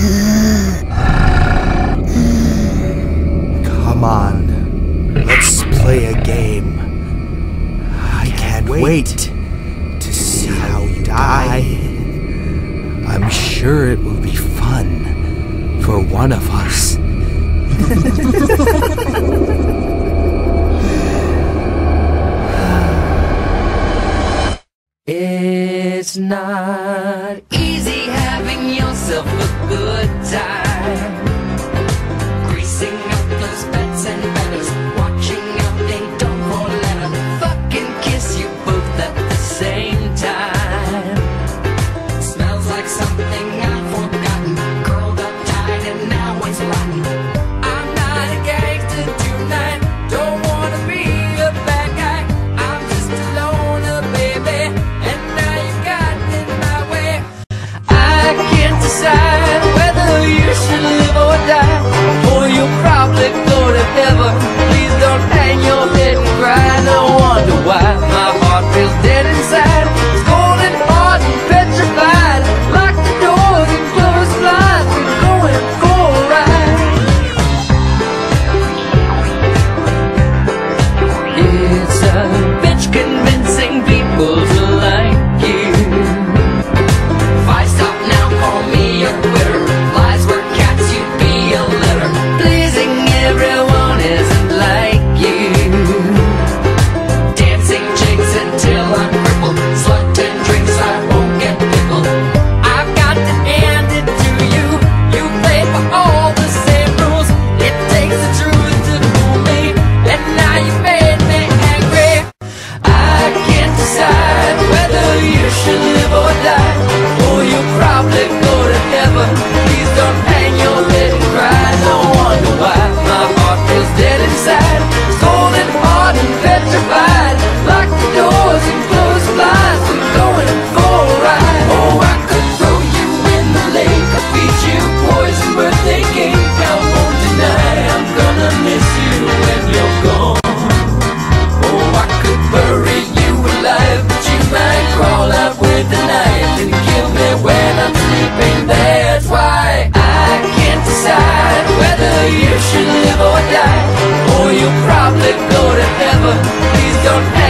Come on, let's play a game. I can't wait to see how you die. I'm sure it will be fun for one of us. It's not easy having yourself a good time. Greasing up those beds and feathers, watching out they don't fall let her fucking kiss you both at the same time. Smells like something I've forgotten, curled up tight and now it's rotten. I'm not a gangster tonight, don't wanna be a bad guy. I'm just a loner, baby, and now you got in my way. I can't decide whether you should live or die, or you'll probably go to heaven. Please don't hang your head and cry. No wonder why my heart feels dead inside. It's cold and hard and petrified. Lock the doors and close blinds. We're going for a ride. It's a bitch convincing people to like you. If I stop now, call me a quitter. Lies were cats, you'd be a litter. Pleasing everyone isn't like you. Dancing jigs until I'm crippled. Slut and drinks, I won't get pickled. I've got to hand it to you. You play for all the same rules. It takes the truth to fool me, and now you made me angry. I can't decide whether you should live or die, or you'll probably go to heaven. Please don't hang your head and cry. No wonder why my heart feels dead inside. It's cold and hard and petrified. Lock the doors and close blinds. We're going for a ride. Oh, I could throw you in the lake or feed you poison birthday cake. I won't deny I'm gonna miss you when you're gone. Oh, I could bury you alive, but you might crawl out with a knife and kill me when I'm sleeping. That's why I can't decide whether you should live or die, or you'll probably go to heaven. Please don't